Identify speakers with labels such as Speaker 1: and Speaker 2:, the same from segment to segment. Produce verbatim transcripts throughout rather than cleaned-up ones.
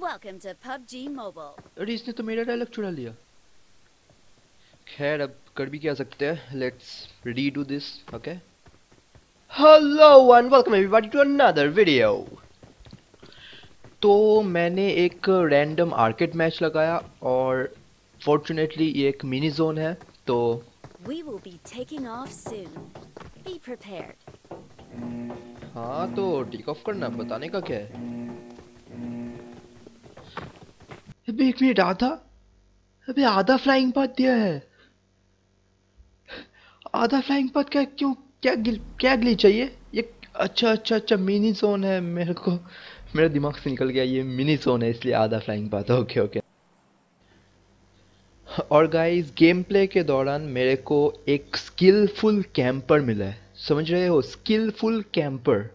Speaker 1: Welcome to P U B G Mobile.
Speaker 2: अरे इसने तो मेरा डायलॉग चुरा लिया। खैर अब कर भी क्या सकते हैं। Let's redo this. Okay, hello and welcome everybody to another video. तो मैंने एक रैंडम आर्केड मैच लगाया और फॉर्चुनेटली ये एक मिनी जोन है। तो
Speaker 1: We will be taking off soon. Be prepared.
Speaker 2: हाँ, तो टेक ऑफ करना, बताने का क्या है। अबे एक मिनट, आधा अबे आधा फ्लाइंग पाथ दिया है। आधा फ्लाइंग पाथ क्या, क्यों, क्या गिल क्या ग्लिच चाहिए ये। अच्छा अच्छा अच्छा, मिनी जोन है। मेरे को मेरे दिमाग से निकल गया ये मिनी जोन है, इसलिए आधा फ्लाइंग पाथ। Okay okay. और गाइस, गेम प्ले के दौरान मेरे को एक स्किलफुल कैंपर मिला है। समझ रहे हो, स्किलफुल कैंपर।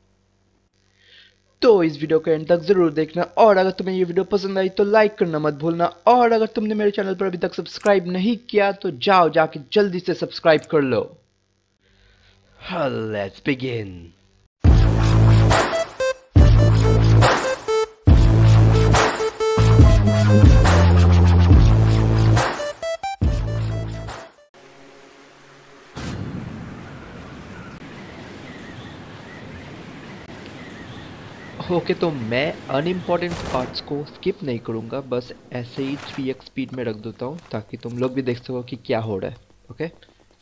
Speaker 2: तो इस वीडियो को एंड तक जरूर देखना, और अगर तुम्हें ये वीडियो पसंद आई तो लाइक करना मत भूलना, और अगर तुमने मेरे चैनल पर अभी तक सब्सक्राइब नहीं किया तो जाओ जाके जल्दी से सब्सक्राइब कर लो। Let's begin. ओके, तो मैं अनइम्पॉर्टेंट पार्ट्स को स्किप नहीं करूंगा, बस ऐसे ही थ्री एक्स स्पीड में रख देता हूँ ताकि तुम लोग भी देख सको कि क्या हो रहा है। ओके,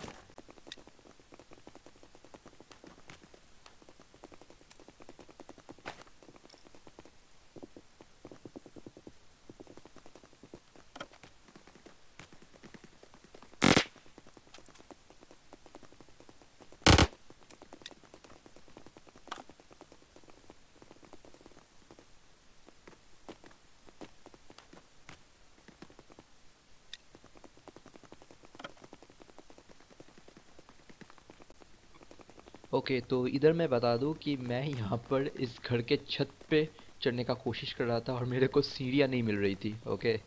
Speaker 2: ओके तो इधर मैं बता दूं कि मैं यहाँ पर इस घर के छत पे चढ़ने का कोशिश कर रहा था और मेरे को सीढ़ियाँ नहीं मिल रही थी। ओके,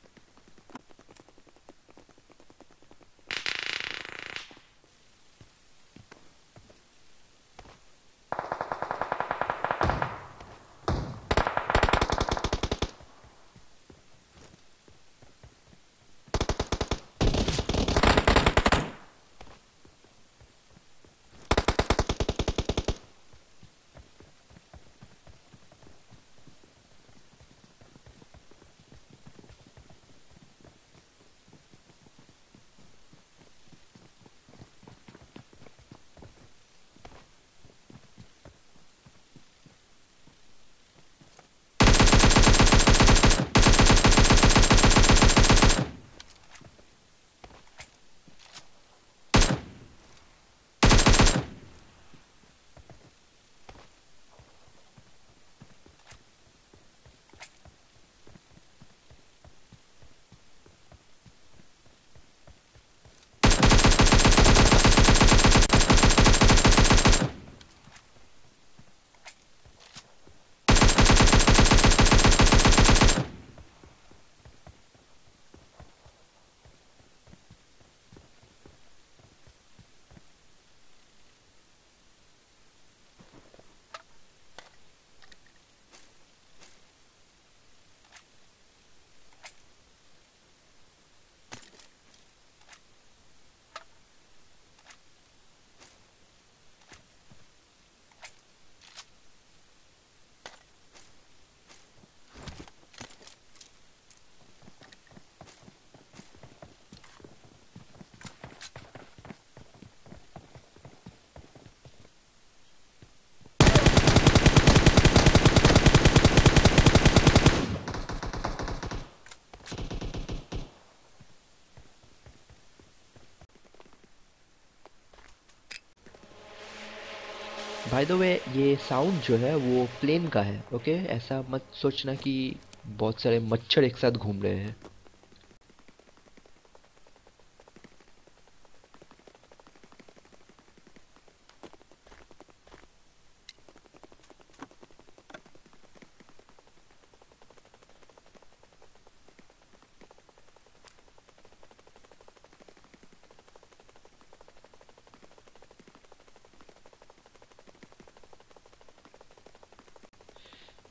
Speaker 2: बाय द वे ये साउंड जो है वो प्लेन का है। ओके, ऐसा मत सोचना कि बहुत सारे मच्छर एक साथ घूम रहे हैं।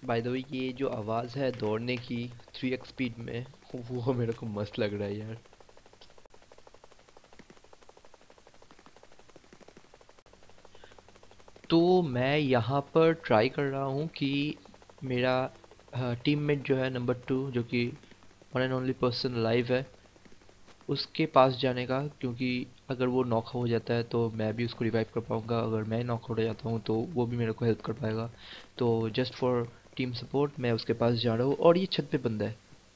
Speaker 2: बाय द वे ये जो आवाज़ है दौड़ने की थ्री एक्स स्पीड में, वो मेरे को मस्त लग रहा है यार। तो मैं यहाँ पर ट्राई कर रहा हूँ कि मेरा टीममेट जो है नंबर टू, जो कि one and only person live है, उसके पास जाने का, क्योंकि अगर वो नॉक हो जाता है तो मैं भी उसको रिवाइव कर पाऊँगा, अगर मैं नॉक हो जाता हूँ तो वो भी मेरे को हेल्प कर पाएगा। तो जस्ट फॉर टीम सपोर्ट मैं उसके पास जा रहा हूँ। और ये छत पे बंदा है।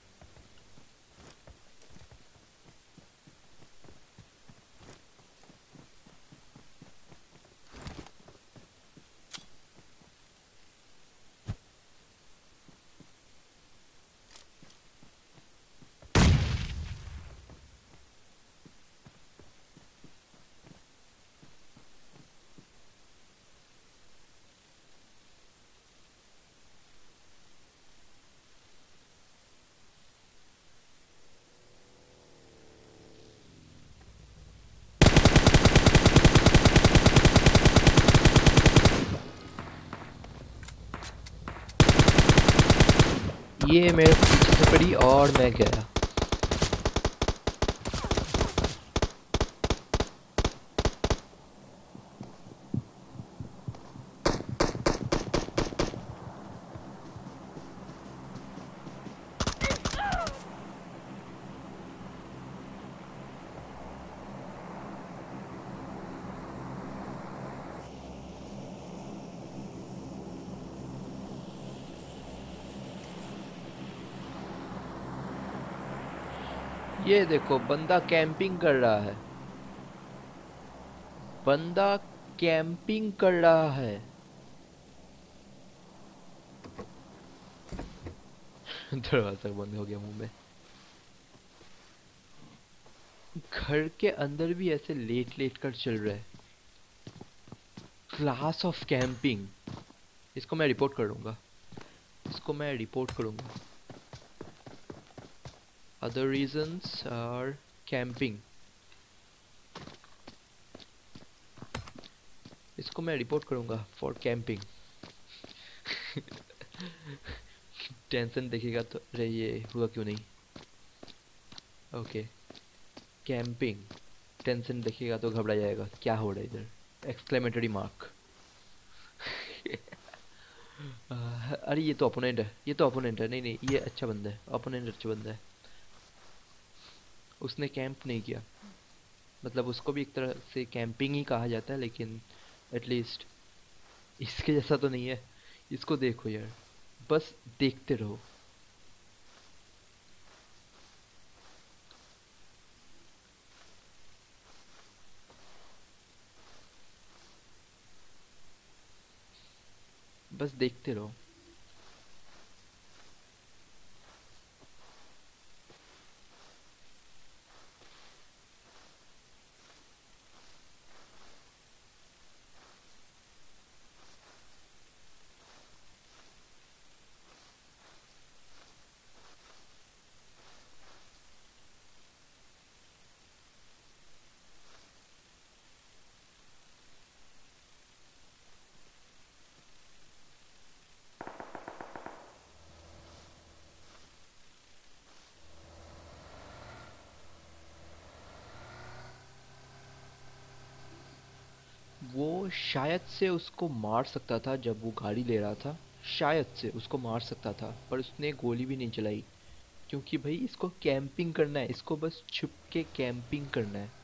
Speaker 2: ये मेरे पीछे से पड़ी और मैं गया। ये देखो बंदा कैंपिंग कर रहा है। बंदा कैंपिंग कर रहा है। दरवाजा बंद हो गया मुंह में। घर के अंदर भी ऐसे लेट लेट कर चल रहा है। Class of camping. इसको मैं रिपोर्ट करूंगा। इसको मैं रिपोर्ट करूंगा। Other reasons are camping. इसको मैं रिपोर्ट करूंगा फॉर कैंपिंग। टेंशन देखेगा तो अरे ये हुआ क्यों नहीं। Okay camping. टेंशन देखेगा तो घबरा जाएगा, क्या हो रहा है इधर, एक्सक्लेमेटरी मार्क। अरे ये तो ओपोनेंट है, ये तो ओपोनेंट है। नहीं नहीं ये अच्छा बंदा है, ओपोनेंट अच्छा बंदा है। उसने कैंप नहीं किया, मतलब उसको भी एक तरह से कैंपिंग ही कहा जाता है, लेकिन एटलीस्ट इसके जैसा तो नहीं है। इसको देखो यार, बस देखते रहो। बस देखते रहो। वो शायद से उसको मार सकता था जब वो गाड़ी ले रहा था। शायद से उसको मार सकता था, पर उसने गोली भी नहीं चलाई, क्योंकि भाई इसको कैंपिंग करना है, इसको बस छुप के कैंपिंग करना है।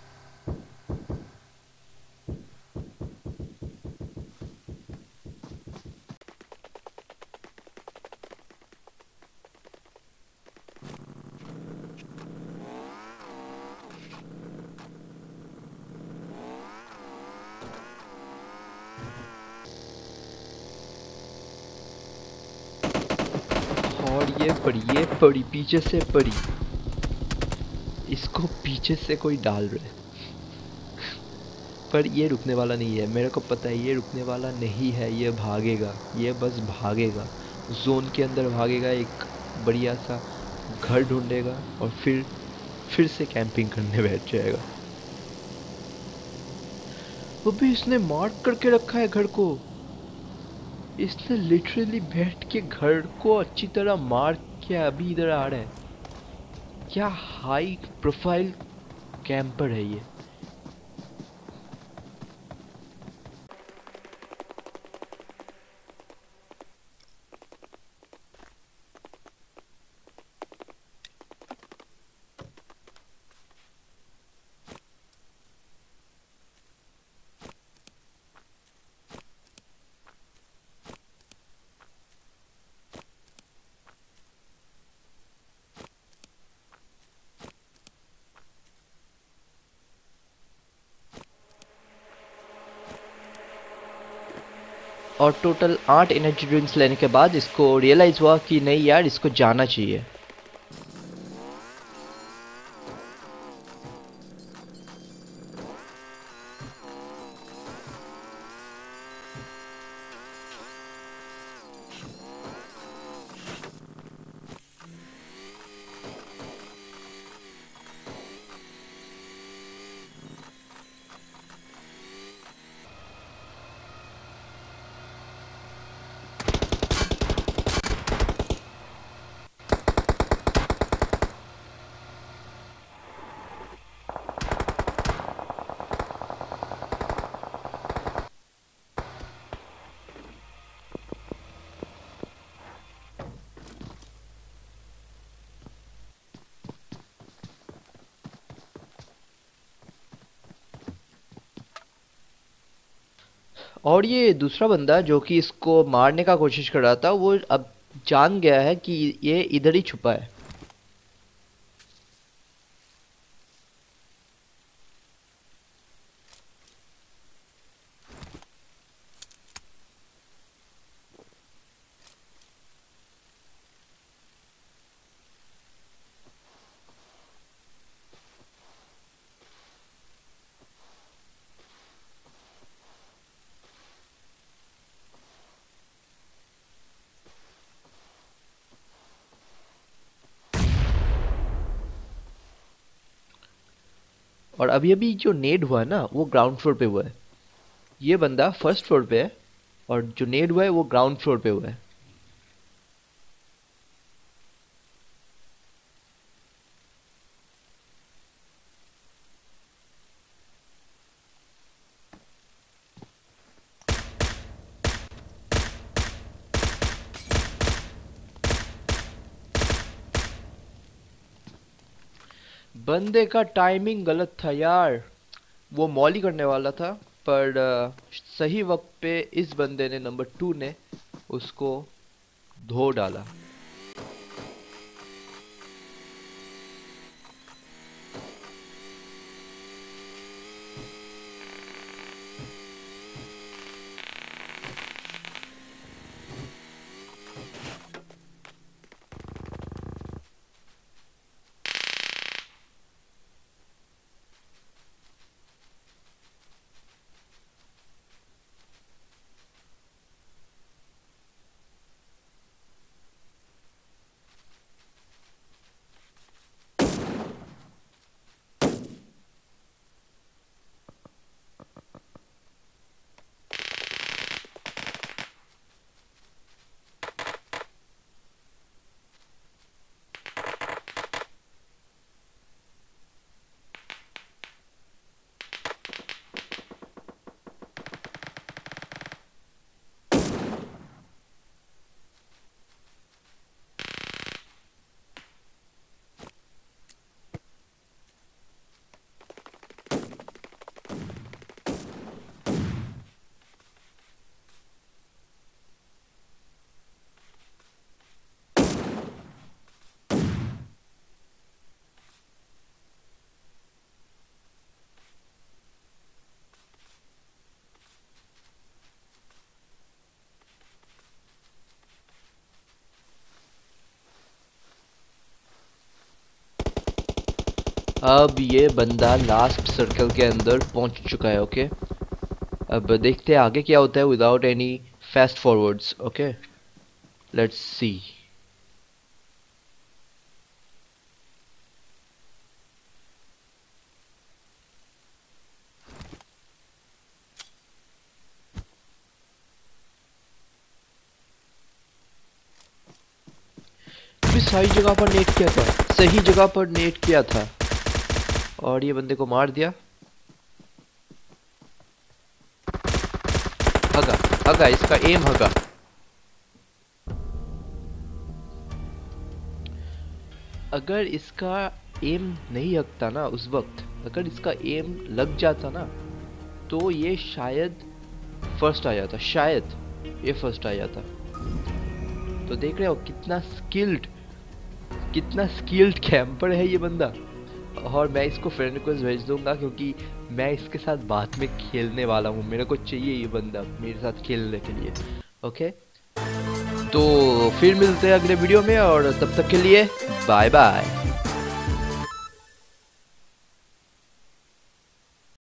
Speaker 2: और ये पड़ी, ये पड़ी पीछे से पड़ी। इसको पीछे से कोई डाल रहा है। पर ये रुकने वाला नहीं है, मेरे को पता है ये रुकने वाला नहीं है। ये भागेगा, ये बस भागेगा, जोन के अंदर भागेगा, एक बढ़िया सा घर ढूंढेगा और फिर फिर से कैंपिंग करने बैठ जाएगा। वो भी इसने मार्क करके रखा है घर को। इसने लिटरली बैठ के घर को अच्छी तरह मार के अभी इधर आ रहा है। क्या हाई प्रोफाइल कैंपर है ये। और टोटल आठ एनर्जी ड्रिंक्स लेने के बाद इसको रियलाइज हुआ कि नहीं यार, इसको जाना चाहिए। और ये दूसरा बंदा जो कि इसको मारने का कोशिश कर रहा था, वो अब जान गया है कि ये इधर ही छुपा है। और अभी अभी जो नेड हुआ है ना, वो ग्राउंड फ्लोर पे हुआ है। ये बंदा फर्स्ट फ्लोर पे है और जो नेड हुआ है वो ग्राउंड फ्लोर पे हुआ है। बंदे का टाइमिंग गलत था यार। वो मॉली करने वाला था, पर अ, सही वक्त पे इस बंदे ने, नंबर टू ने, उसको धो डाला। अब ये बंदा लास्ट सर्कल के अंदर पहुंच चुका है। ओके, अब देखते हैं आगे क्या होता है without any fast forwards. Okay, let's see. भी सही जगह पर नेट किया था, सही जगह पर नेट किया था और ये बंदे को मार दिया। हगा हगा, इसका एम हगा। अगर इसका एम नहीं हकता ना उस वक्त, अगर इसका एम लग जाता ना तो ये शायद फर्स्ट आ जाता, शायद ये फर्स्ट आ जाता। तो देख रहे हो कितना स्किल्ड, कितना स्किल्ड कैंपर है ये बंदा। और मैं इसको फ्रेंड रिक्वेस्ट भेज दूंगा क्योंकि मैं इसके साथ बाद में खेलने वाला हूँ, मेरे को चाहिए ये बंदा मेरे साथ खेलने के लिए। ओके, तो फिर मिलते हैं अगले वीडियो में और तब तक के लिए बाय बाय।